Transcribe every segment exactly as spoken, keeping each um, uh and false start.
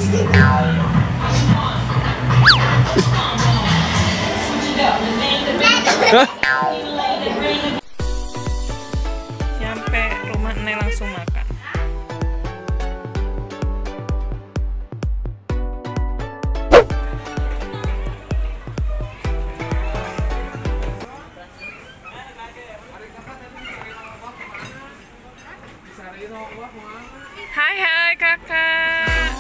Nyampe rumah Neng langsung makan. Hai hai kakak.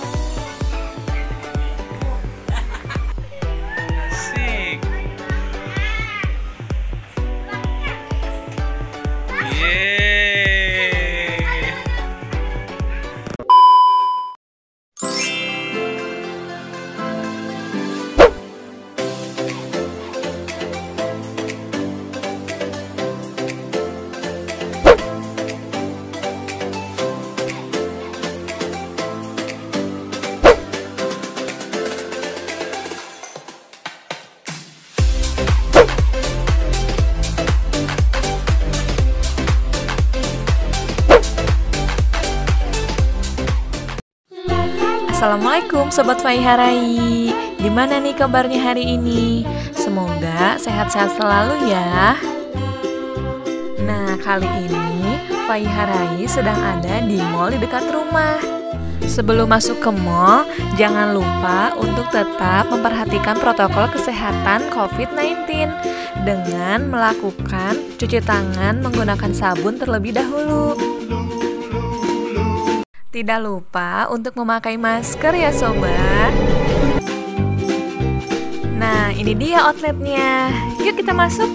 Asik. Yeay. Assalamualaikum Sobat Faiharai. Gimana nih kabarnya hari ini? Semoga sehat-sehat selalu ya. Nah, kali ini Faiharai sedang ada di mall di dekat rumah. Sebelum masuk ke mall, jangan lupa untuk tetap memperhatikan protokol kesehatan covid sembilan belas dengan melakukan cuci tangan menggunakan sabun terlebih dahulu. Tidak lupa untuk memakai masker ya sobat. Nah, ini dia outletnya. Yuk kita masuk.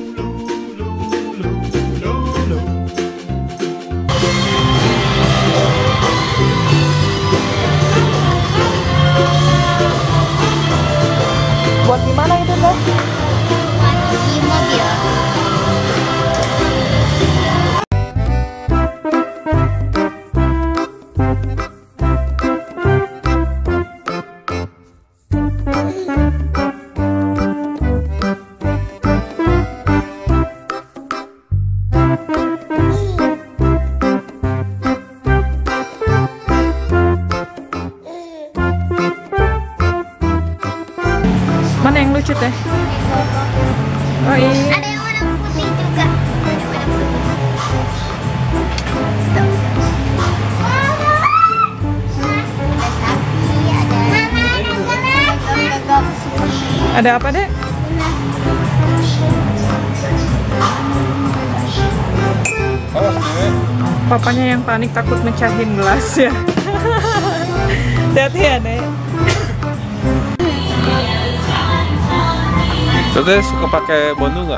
Buat gimana itu, Teh? Buat di mobil. Mana yang lucu teh? Oh iya. Ada yang warna putih juga. Ada warna putih. Ada sapi, ada. Ada apa dek? Papanya yang panik takut mecahin gelas ya. Hati-hati ya dek. Teteh suka pakai bondu nggak?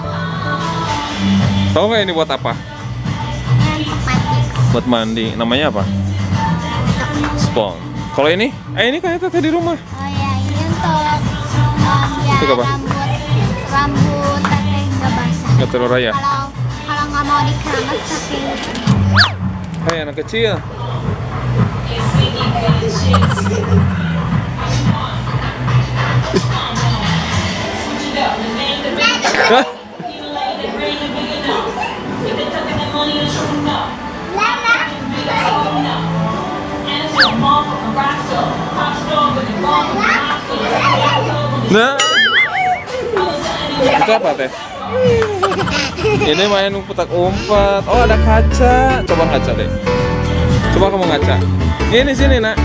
Tahu nggak ini buat apa? Buat mandi. Namanya apa? Spons. Kalau ini? Eh ini kayak teteh di rumah. Oh ya, ini untuk um, ya, Itu apa? rambut rambut teteh nggak basah. Nggak telur raya. Kalau kalau nggak mau dikeramas pakai Hai anak kecil. Hah? Nah, itu apa teh? Ini main petak umpet. Oh ada kaca. Coba ngaca deh. Coba kamu ngaca. Ini sini nak.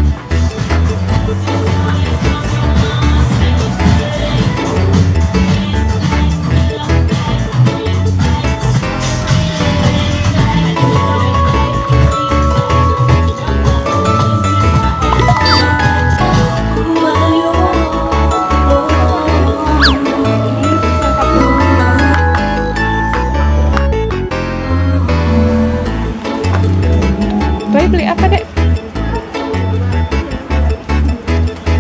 Bayi beli apa dek?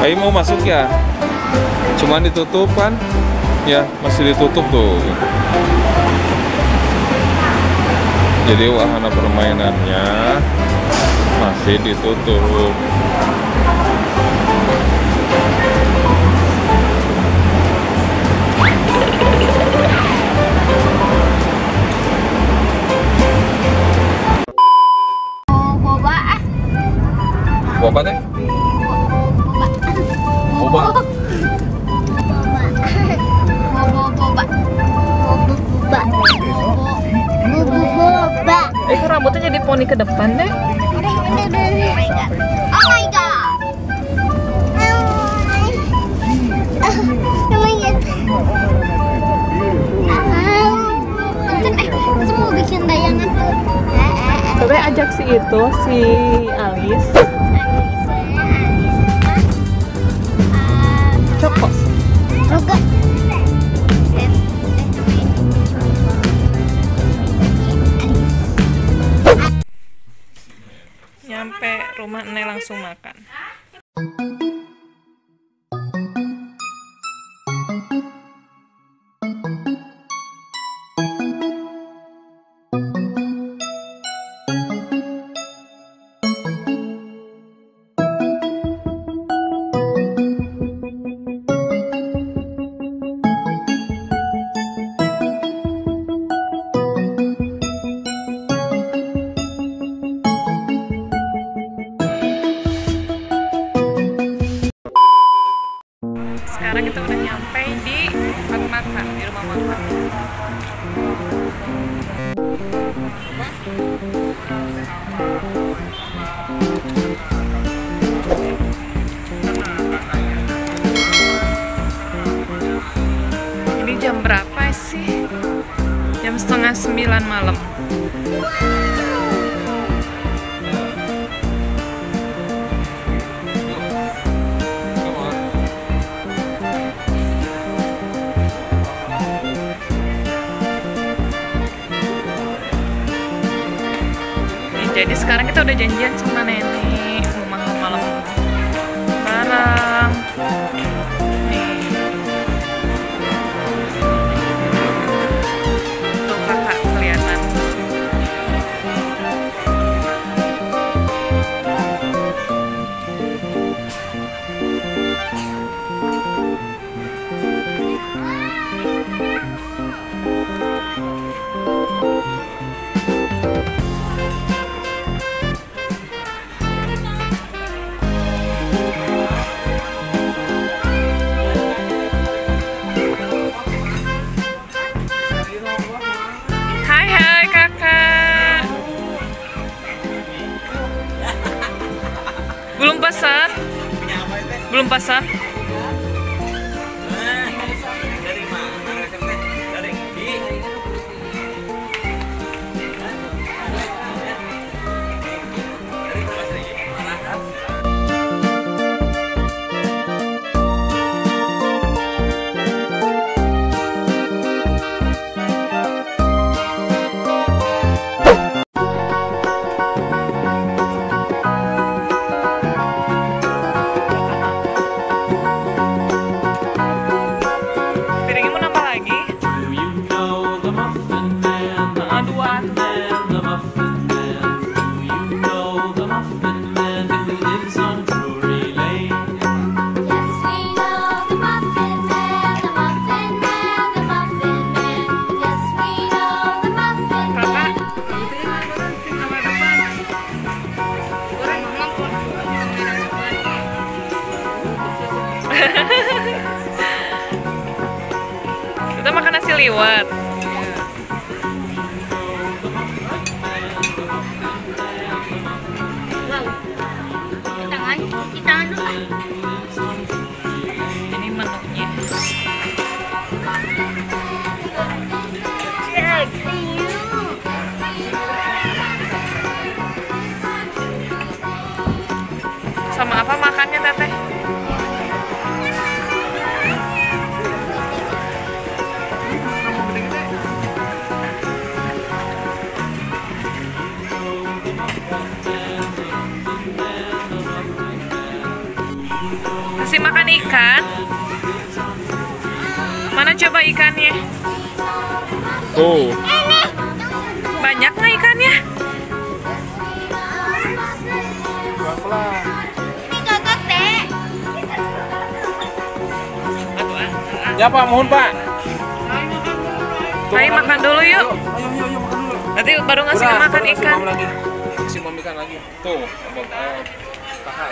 Fai mau masuk ya? Cuman ditutup kan? Ya, masih ditutup tuh. Jadi wahana permainannya masih ditutup. Boba ah. Boba teh? Boba. Boba. Boba boba. Boba boba. Boba boba. Eh, kok rambutnya jadi poni ke depan deh? Oh my god. Oh my god. Oh my god. Eh, semua bikin tayangan tuh. Coba ajak si itu, si Alis. Coko. Juga. Nyampe rumah Nek langsung makan. Sekarang kita udah nyampe di tempat makan, di rumah makan. Ini jam berapa sih? Jam setengah sembilan malam. Jadi sekarang kita udah janjian sama nenek mau makan malam bareng. Nih. Tuh kakak kelihatan. Hai hai kakak. Belum pesan? Belum pesan? Piringnya mau nambah lagi? Ah, dua. Yes, we know the Muffin Man, the Muffin Man, the Muffin Man. Yes, we know the Muffin Man. Kita makan nasi liwet. Tangan, cuci tangan dulu. Ini menunya. Cek. Sama apa makannya teteh? Kasih makan ikan? Mana coba ikannya? Tuh. Banyak nggak ikannya? Pelan-pelan. Ini gagak teh. Ya Pak, mohon Pak. Tuh, Ayo makan dulu yuk. Ayo, ayo, ayo makan dulu. Nanti baru ngasih Udah, makan baru kasih ikan. mama lagi. Kasih mama ikan lagi. Tuh, abang, oh, tahan.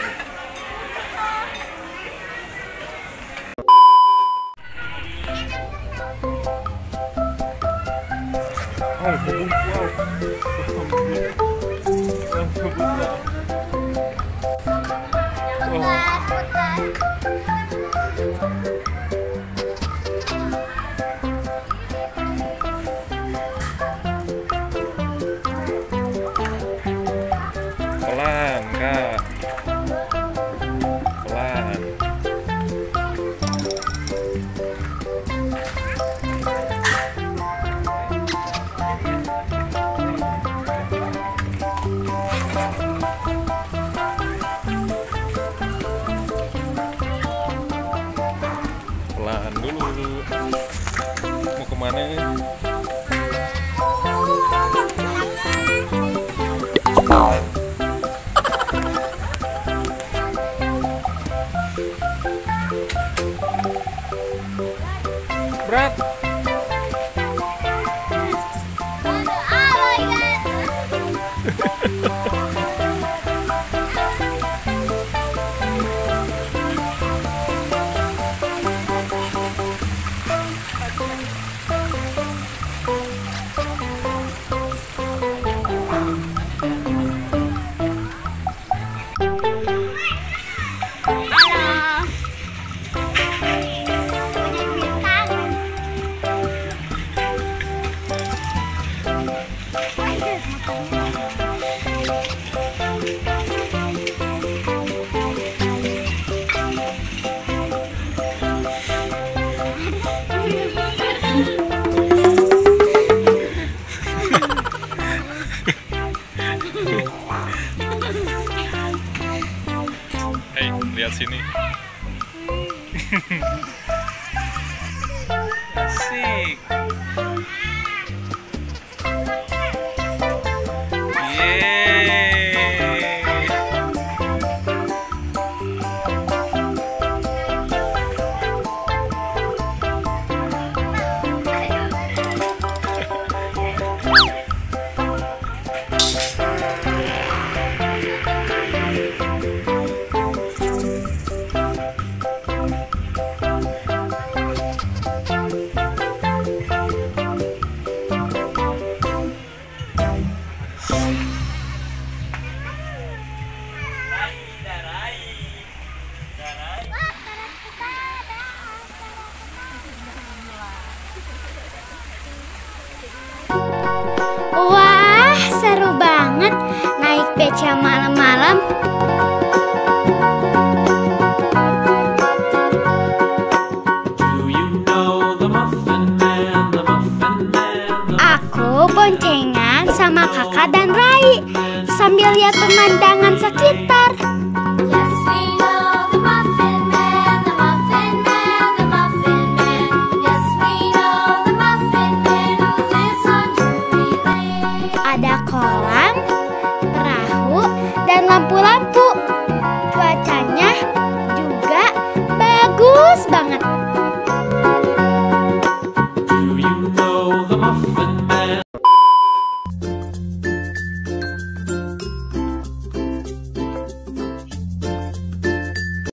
Oh, bubuk, wow. Pelan, Kak. Pelan. Pelan dulu. Mau kemana nih? Berat. Hei, lihat sini. Asik.